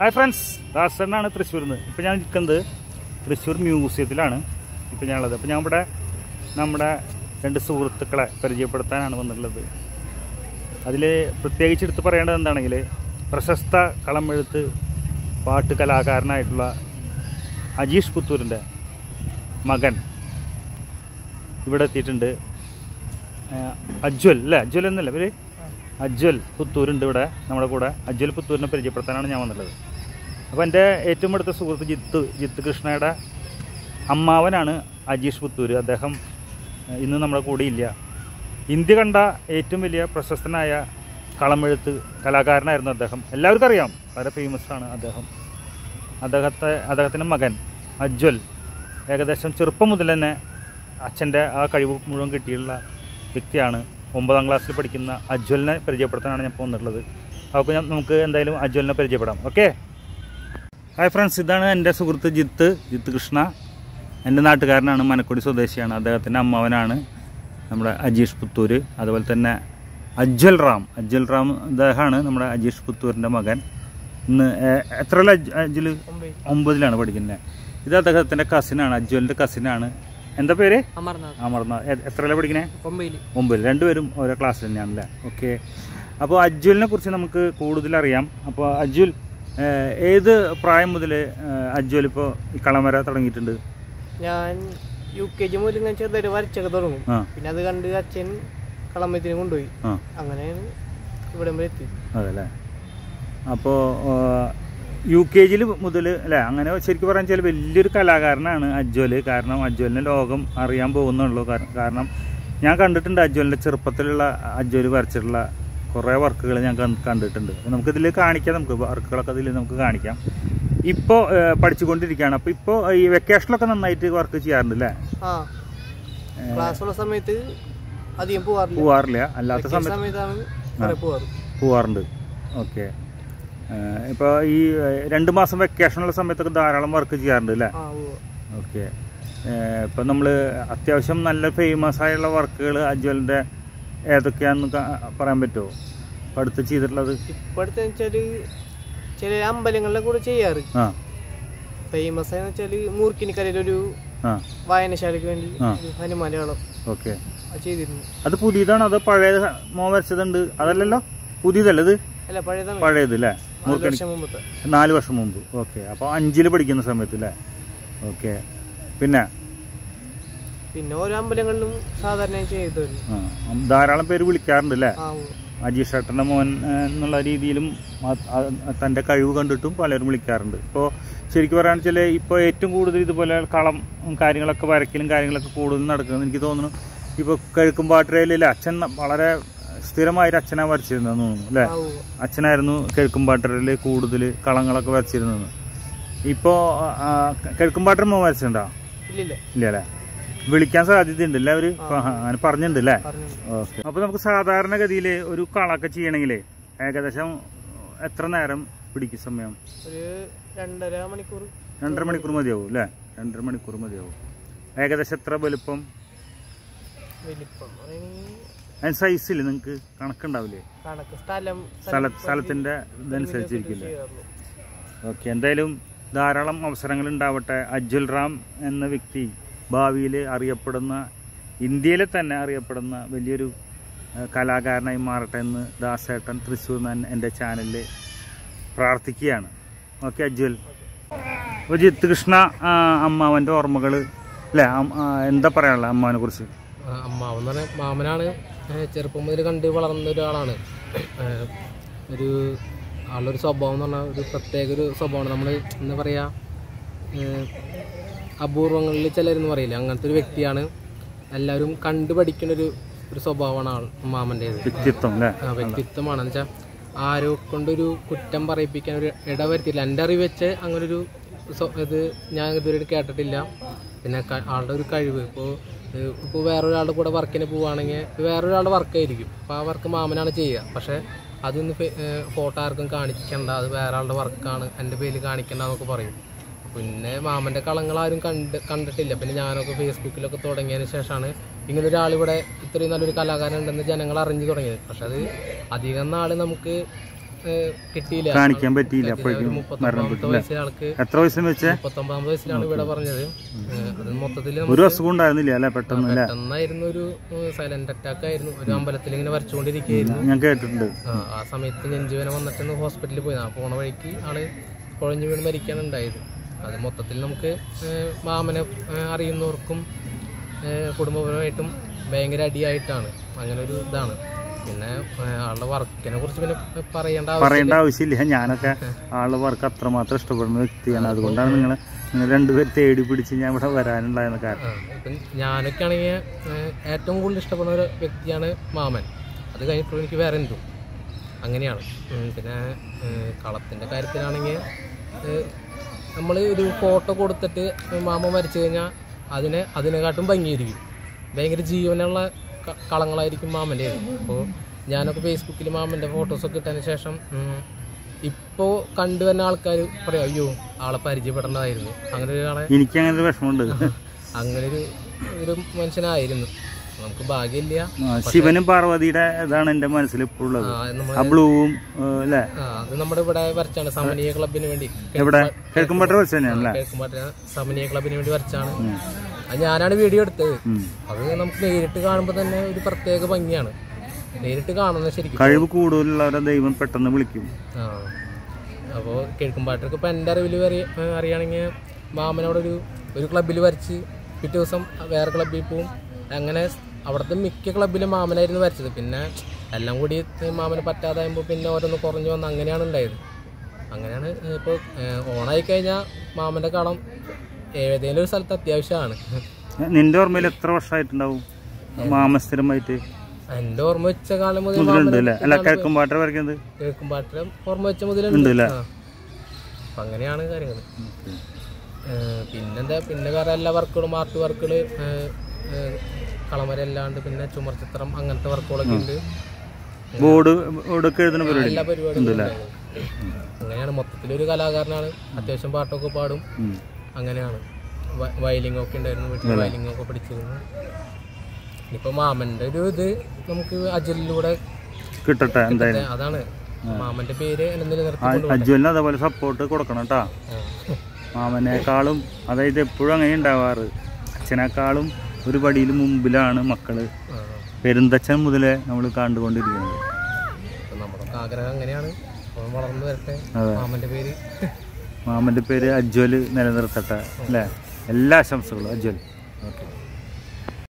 Hi friends, ദാസനാണ് തൃശ്ശൂരിൽ നിന്ന്. ഇപ്പോൾ ഞാൻ നിൽക്കുന്നത് തൃശ്ശൂർ മ്യൂസിയത്തിലാണ് ഇപ്പോൾ ഞാനുള്ളത്. അപ്പോൾ ഞാൻ ഇവിടെ നമ്മുടെ 2 സുഹൃത്തുക്കളെ പരിചയപ്പെടുത്താനാണ് വന്നിട്ടുള്ളത്. അതിൽ പ്രത്യേകിച്ച് എടുത്ത് പറയേണ്ടത് എന്താണെങ്കിൽ പ്രശസ്ത കളമെഴുത്ത് പാട്ട് കലാകാരനായിട്ടുള്ള അജീഷ് പുത്തൂരിൻ്റെ മകൻ ഇവിടെ എത്തിയിട്ടുണ്ട്. അജ്വൽ അല്ലേ, അജ്വൽ എന്നല്ല ഇവർ, അജ്വൽ പുത്തൂരുണ്ട് ഇവിടെ നമ്മുടെ കൂടെ. അജ്വൽ പുത്തൂരിനെ പരിചയപ്പെടുത്താനാണ് ഞാൻ വന്നിട്ടുള്ളത്. അപ്പോൾ എൻ്റെ ഏറ്റവും അടുത്ത സുഹൃത്ത് ജിത്ത് കൃഷ്ണയുടെ അമ്മാവനാണ് അജീഷ് പുത്തൂർ. അദ്ദേഹം ഇന്ന് നമ്മുടെ കൂടെ ഇല്ല. ഇന്ത്യ കണ്ട ഏറ്റവും വലിയ പ്രശസ്തനായ കളമെഴുത്ത് കലാകാരനായിരുന്നു അദ്ദേഹം. എല്ലാവർക്കും അറിയാം, വളരെ ഫേമസ് ആണ് അദ്ദേഹം. അദ്ദേഹത്തിൻ്റെ മകൻ അജ്വൽ ഏകദേശം ചെറുപ്പം മുതൽ തന്നെ അച്ഛൻ്റെ ആ കഴിവ് മുഴുവൻ കിട്ടിയുള്ള വ്യക്തിയാണ്. 9ാം ക്ലാസ്സിൽ പഠിക്കുന്ന അജ്വലിനെ പരിചയപ്പെടുത്താനാണ് ഞാൻ വന്നിട്ടുള്ളത്. അപ്പോൾ നമുക്ക് എന്തായാലും അജ്വലിനെ പരിചയപ്പെടാം. ഓക്കെ. ഹായ് ഫ്രണ്ട്സ്, ഇതാണ് എൻ്റെ സുഹൃത്ത് ജിത്ത് കൃഷ്ണ. എൻ്റെ നാട്ടുകാരനാണ്, മനക്കൊടി സ്വദേശിയാണ്. അദ്ദേഹത്തിൻ്റെ അമ്മാവനാണ് നമ്മുടെ അജീഷ് പുത്തൂർ. അതുപോലെ തന്നെ അജ്വൽ റാം അദ്ദേഹമാണ് നമ്മുടെ അജീഷ് പുത്തൂരിൻ്റെ മകൻ. ഇന്ന് എത്രയുള്ള അജ്വൽ? 9ലാണ് പഠിക്കുന്നത്. ഇത് അദ്ദേഹത്തിൻ്റെ കസിനാണ്, അജ്വലിൻ്റെ കസിനാണ്. എന്താ പേര്? അമർനാഥ്. എത്രയല്ലേ പഠിക്കണേ? 9. രണ്ടുപേരും ഓരോ ക്ലാസ്സിൽ തന്നെയാണല്ലേ. ഓക്കെ. അപ്പോൾ അജ്വലിനെ കുറിച്ച് നമുക്ക് കൂടുതൽ അറിയാം. അപ്പോൾ അജ്വൽ ഏത് പ്രായം മുതൽ അജ്വൽ ഇപ്പോൾ ഈ കളം വര തുടങ്ങിയിട്ടുണ്ട്? ഞാൻ UKG മുതൽ ഞാൻ ചെറുതായിട്ട് വരച്ചൊക്കെ തുടങ്ങും. പിന്നെ അത് കണ്ട് അച്ഛൻ കളമത്തിന് കൊണ്ടുപോയി, അങ്ങനെയാണ് ഇവിടെ വരെ എത്തി. അതല്ലേ. അപ്പോൾ UKG മുതൽ അല്ലേ, അങ്ങനെ ശരിക്കും പറയാൻ വെച്ചാൽ വലിയൊരു കലാകാരനാണ് അജ്വൽ. കാരണം അജ്വലിനെ ലോകം അറിയാൻ പോകുന്നുള്ളൂ. കാരണം ഞാൻ കണ്ടിട്ടുണ്ട് അജ്വലിൻ്റെ ചെറുപ്പത്തിലുള്ള അജ്വൽ വരച്ചിട്ടുള്ള കുറേ വർക്കുകൾ ഞാൻ കണ്ടിട്ടുണ്ട്. അപ്പോൾ നമുക്കിതിൽ കാണിക്കാം, നമുക്ക് വർക്കുകളൊക്കെ ഇതിൽ നമുക്ക് കാണിക്കാം. ഇപ്പോൾ പഠിച്ചുകൊണ്ടിരിക്കുകയാണ്. അപ്പോൾ ഇപ്പോൾ ഈ വെക്കേഷനിലൊക്കെ നന്നായിട്ട് വർക്ക് ചെയ്യാറുണ്ട് അല്ലേ? ക്ലാസ്സുള്ള സമയത്ത് അധികം പോവാറില്ല, അല്ലാത്ത സമയത്താണ് പോവാറുണ്ട്. ഓക്കെ. ഇപ്പോൾ ഈ 2 മാസം വെക്കേഷനുള്ള സമയത്തൊക്കെ ധാരാളം വർക്ക് ചെയ്യാറുണ്ട് അല്ലേ? ഓക്കെ. ഇപ്പം നമ്മൾ അത്യാവശ്യം നല്ല ഫേമസ് ആയുള്ള വർക്കുകൾ അജ്വലിൻ്റെ ഏതൊക്കെയാണെന്ന് പറയാൻ പറ്റുമോ? ഇപ്പം അടുത്ത് ചെയ്തിട്ടുള്ളത്? ഇപ്പോഴത്തെ വെച്ചാൽ ചില അമ്പലങ്ങളിലെ കൂടെ ചെയ്യാറ്. ഫേമസ് ആയെന്ന് വെച്ചാൽ മൂർക്കിനിക്കരയിലൊരു വായനശാലയ്ക്ക് വേണ്ടി ഹനുമാലയാളം. ഓക്കെ. ചെയ്തിരുന്നു. അത് പുതിയതാണോ അതോ പഴയ മോൻ വരച്ചതുണ്ട്? അതല്ലല്ലോ, പുതിയതല്ലത്? അല്ല, പഴയത് അല്ലേ? 4 വർഷം മുമ്പ്. ഓക്കെ. അപ്പോൾ 5ൽ പഠിക്കുന്ന സമയത്ത് അല്ലേ? ഓക്കെ. പിന്നെ ഓരോ അമ്പലങ്ങളിലും സാധാരണ ചെയ്തു. ധാരാളം പേര് വിളിക്കാറുണ്ട് അല്ലേ? അജീഷ് ഏട്ടൻ്റെ മോൻ എന്നുള്ള രീതിയിലും തൻ്റെ കഴിവ് കണ്ടിട്ടും പലരും വിളിക്കാറുണ്ട്. ഇപ്പോൾ ശരിക്കും പറയുകയാണെന്ന് വെച്ചാൽ ഇപ്പോൾ ഏറ്റവും കൂടുതൽ ഇതുപോലെ കളം കാര്യങ്ങളൊക്കെ വരയ്ക്കലും കാര്യങ്ങളൊക്കെ കൂടുതൽ നടക്കുന്നത് എനിക്ക് തോന്നുന്നു ഇപ്പോൾ കിഴക്കുംപാട്ടരയിലെ അച്ഛൻ വളരെ സ്ഥിരമായൊരു അച്ഛനാണ് വരച്ചിരുന്നതെന്ന് തോന്നുന്നു അല്ലേ? അച്ഛനായിരുന്നു കിഴക്കുംപാട്ടരയിൽ കൂടുതൽ കളങ്ങളൊക്കെ വരച്ചിരുന്നത്. ഇപ്പോൾ കിഴക്കുംപാട്ടര മോൻ വരച്ചിട്ടുണ്ടോ? ഇല്ല അല്ലേ? വിളിക്കാൻ സാധ്യതയുണ്ട് അല്ലേ? അവർ അങ്ങനെ പറഞ്ഞിട്ടുണ്ട് അല്ലേ? ഓക്കെ. അപ്പോൾ നമുക്ക് സാധാരണഗതിയിൽ ഒരു കളമൊക്കെ ചെയ്യണമെങ്കിൽ ഏകദേശം എത്ര നേരം പിടിക്കും സമയം? 2.5 മണിക്കൂർ. 2.5 മണിക്കൂർ മതിയാവും അല്ലേ? 2.5 മണിക്കൂർ മതിയാവും. ഏകദേശം എത്ര വലുപ്പം? അതിന് സൈസിൽ നിങ്ങൾക്ക് കണക്കുണ്ടാവില്ലേ? സ്ഥലത്തിൻ്റെ ഇതനുസരിച്ചിരിക്കില്ലേ? ഓക്കെ. എന്തായാലും ധാരാളം അവസരങ്ങൾ ഉണ്ടാവട്ടെ. അജ്വൽ റാം എന്ന വ്യക്തി ഭാവിയിൽ അറിയപ്പെടുന്ന, ഇന്ത്യയിലെ തന്നെ അറിയപ്പെടുന്ന വലിയൊരു കലാകാരനായി മാറട്ടെ എന്ന് ദാസേട്ടൻ തൃശ്ശൂർ എൻ്റെ ചാനലിൽ പ്രാർത്ഥിക്കുകയാണ്. ഓക്കെ അജ്വൽ. അപ്പോൾ ജിത്ത് കൃഷ്ണ അമ്മാവൻ്റെ ഓർമ്മകൾ അല്ലേ, എന്താ പറയാനുള്ള അമ്മാവനെ കുറിച്ച്? അമ്മാവെന്ന് പറഞ്ഞാൽ മാമനാണ്. ചെറുപ്പം മുതൽ കണ്ട് വളർന്ന ഒരാളാണ്. ആളൊരു സ്വഭാവം എന്ന് പറഞ്ഞാൽ ഒരു പ്രത്യേക ഒരു സ്വഭാവമാണ്. നമ്മൾ എന്താ പറയുക, അപൂർവങ്ങളിൽ ചിലരെന്ന് പറയില്ല, അങ്ങനത്തെ ഒരു വ്യക്തിയാണ്. എല്ലാവരും കണ്ടു പഠിക്കുന്നൊരു സ്വഭാവമാണ് മാമൻ്റേത്. വ്യക്തിത്വമാണ്. എന്ന് വെച്ചാൽ ആരോ കൊണ്ടൊരു കുറ്റം പറയിപ്പിക്കാൻ ഒരു ഇടവരുത്തില്ല. എൻ്റെ അറിവ് വെച്ച് അങ്ങനൊരു ഇത് ഞാൻ ഇതുവരെ കേട്ടിട്ടില്ല. പിന്നെ ആളുടെ ഒരു കഴിവ്, ഇപ്പോൾ വേറൊരാളുടെ കൂടെ വർക്കിന് പോവുകയാണെങ്കിൽ വേറൊരാളുടെ വർക്കായിരിക്കും. അപ്പോൾ ആ വർക്ക് മാമനാണ് ചെയ്യുക. പക്ഷേ അതൊന്ന് ഫോട്ടോ ആർക്കും കാണിക്കണ്ട, അത് വേറെ ആളുടെ വർക്കാണ്, എൻ്റെ പേരിൽ കാണിക്കണ്ട എന്നൊക്കെ പറയും. പിന്നെ മാമൻ്റെ കളങ്ങളാരും കണ്ടിട്ടില്ല. പിന്നെ ഞാനൊക്കെ ഫേസ്ബുക്കിലൊക്കെ തുടങ്ങിയതിന് ശേഷമാണ് ഇങ്ങനൊരാളിവിടെ ഇത്രയും നല്ലൊരു കലാകാരൻ ഉണ്ടെന്ന് ജനങ്ങൾ അറിഞ്ഞു തുടങ്ങിയത്. പക്ഷെ അത് അധികം നാൾ നമുക്ക് കിട്ടിയില്ല, കാണിക്കാൻ പറ്റിയില്ല. അപ്പോഴേക്കും 39 വയസ്സിലെ ആൾക്ക് എത്ര വയസ്സിന് വെച്ചേ? 39 വയസ്സിലാണ് ഇവിടെ പറഞ്ഞത്. അത് മൊത്തത്തിൽ ഒരു അസുഖം ഉണ്ടായിരുന്നില്ല അല്ലെ? പെട്ടെന്നായിരുന്നു, ഒരു സൈലന്റ് അറ്റാക്ക് ആയിരുന്നു. ഒരു അമ്പലത്തിൽ ഇങ്ങനെ വരച്ചുകൊണ്ടിരിക്കുകയായിരുന്നു, ഞാൻ കേട്ടിട്ടുണ്ട്. ആ സമയത്ത് നെഞ്ചുവേന വന്നിട്ട് ഹോസ്പിറ്റലിൽ പോയി. പോണ വഴിക്ക് ആള് കുഴഞ്ഞു വീണ് മരിക്കാണ് ഉണ്ടായത്. അത് മൊത്തത്തിൽ നമുക്ക് മാമനെ അറിയുന്നവർക്കും കുടുംബപരമായിട്ടും ഭയങ്കര അടിയായിട്ടാണ്. അങ്ങനെ ഒരു ഇതാണ്. പിന്നെ ആളുടെ വർക്കിനെ കുറിച്ച് പിന്നെ പറയേണ്ട ആവശ്യമില്ല. ഞാനൊക്കെ ആളുടെ വർക്ക് അത്രമാത്രം ഇഷ്ടപ്പെടുന്ന വ്യക്തിയാണ്. അതുകൊണ്ടാണ് നിങ്ങൾ രണ്ടുപേർ തേടി പിടിച്ച് ഞാൻ ഇവിടെ വരാനുണ്ടായിരുന്ന കാരണം. ഇപ്പം ഞാനൊക്കെ ആണെങ്കിൽ ഏറ്റവും കൂടുതൽ ഇഷ്ടപ്പെടുന്ന ഒരു വ്യക്തിയാണ് മാമൻ. അത് കഴിഞ്ഞിട്ടുള്ള എനിക്ക് വേറെ എന്തും അങ്ങനെയാണ്. പിന്നെ കളത്തിൻ്റെ കാര്യത്തിലാണെങ്കിൽ നമ്മൾ ഒരു ഫോട്ടോ കൊടുത്തിട്ട് മാമ മരിച്ചു കഴിഞ്ഞാൽ അതിനെക്കാട്ടും ഭംഗിയായിരിക്കും. ഭയങ്കര ജീവനുള്ള കളങ്ങളായിരിക്കും മാമൻ്റെ. അപ്പോൾ ഞാനൊക്കെ ഫേസ്ബുക്കിൽ മാമൻ്റെ ഫോട്ടോസൊക്കെ ഇട്ടതിന് ശേഷം ഇപ്പോൾ കണ്ടുവരുന്ന ആൾക്കാർ പറയാം, അയ്യോ ആളെ പരിചയപ്പെടേണ്ടതായിരുന്നു. അങ്ങനെ ഒരാളെ എനിക്ക് അങ്ങനെ ഒരു വിഷമമുണ്ട്. അങ്ങനെ ഒരു മനുഷ്യനായിരുന്നു. നമുക്ക് ഭാഗ്യമില്ല. ശിവനും പാർവതിയുടെ ഇതാണ് എൻ്റെ മനസ്സിൽ ഇപ്പോൾ ഉള്ളത്. ബ്ലൂവും അത് നമ്മുടെ ഇവിടെ വരച്ചാണ് സമനീയ ക്ലബിന് വേണ്ടി. ഇവിടെ കിഴക്കുംപാട്ട് സമനീയ ക്ലബിന് വേണ്ടി വരച്ചാണ്. അത് ഞാനാണ് വീഡിയോ എടുത്തത്. അത് നമുക്ക് നേരിട്ട് കാണുമ്പോൾ തന്നെ ഒരു പ്രത്യേക ഭംഗിയാണ്. നേരിട്ട് കാണുന്നത് ശരിക്കും കഴിവ് കൂടുതലുള്ളവരെ ദൈവം പെട്ടെന്ന് വിളിക്കും. അപ്പോൾ കിഴക്കുംപാട്ടൊക്കെ ഇപ്പം എൻ്റെ അറിവിൽ അറിയുകയാണെങ്കിൽ മാമനവിടെ ഒരു ക്ലബിൽ വരച്ച് പിറ്റേ ദിവസം വേറെ ക്ലബ്ബിൽ പോവും. അങ്ങനെ അവിടുത്തെ മിക്ക ക്ലബ്ബിലും മാമനായിരുന്നു വരച്ചത്. പിന്നെ എല്ലാം കൂടി മാമന് പറ്റാതാകുമ്പോൾ പിന്നെ ഓരോന്ന് കുറഞ്ഞു വന്ന് അങ്ങനെയാണ് ഉണ്ടായത്. അങ്ങനെയാണ് ഇപ്പോൾ ഓണായി കഴിഞ്ഞാൽ മാമൻ്റെ കളം ഏതെങ്കിലും ഒരു സ്ഥലത്ത് അത്യാവശ്യമാണ്. നിന്റെ ഓർമ്മയിൽ എത്ര വർഷമായിട്ടുണ്ടാവും മാമ സ്ഥിരമായിട്ട്? എൻ്റെ ഓർമ്മ വെച്ച കാലം മുതൽ കിഴക്കുംപാട്ട് വരയ്ക്കുന്നത് കിഴക്കുംപാട്ടിലെ ഓർമ്മ വെച്ച മുതലുണ്ട്. അപ്പം അങ്ങനെയാണ് കാര്യങ്ങൾ. പിന്നെന്താ, പിന്നെ വേറെ എല്ലാ വർക്കുകളും, ആർട്ട് വർക്കുകൾ, കളമരല്ലാണ്ട് പിന്നെ ചുമർ ചിത്രം, അങ്ങനത്തെ വർക്കുകളൊക്കെ ഉണ്ട്. എല്ലാ പരിപാടിയും അങ്ങനെയാണ്. മൊത്തത്തിലൊരു കലാകാരനാണ്. അത്യാവശ്യം പാട്ടൊക്കെ പാടും. അങ്ങനെയാണ്. വയലിംഗ് ഒക്കെ ഉണ്ടായിരുന്നു വീട്ടിൽ. വയലിംഗ് ഒക്കെ പഠിച്ചിരുന്നു. ഇനിയിപ്പോൾ മാമൻ്റെ ഒരു ഇത് നമുക്ക് അജലിലൂടെ കിട്ടട്ടെ. അതാണ് മാമൻ്റെ പേര് അജലിന് അതേപോലെ സപ്പോർട്ട് കൊടുക്കണം കേട്ടോ. മാമനേക്കാളും, അതായത് എപ്പോഴും അങ്ങനെ ഉണ്ടാവാറ്, അച്ഛനേക്കാളും ഒരു പടിയിൽ മുമ്പിലാണ് മക്കള്. പെരുന്തച്ഛൻ മുതലേ നമ്മൾ കണ്ടുകൊണ്ടിരിക്കുന്നത്. നമ്മുടെ ആഗ്രഹം അങ്ങനെയാണ്, വളർന്നു വരട്ടെ. മാമൻ്റെ പേര് അജ്വൽ നിലനിർത്തട്ടെ അല്ലേ? എല്ലാ ആശംസകളും അജ്വൽ. ഓക്കെ.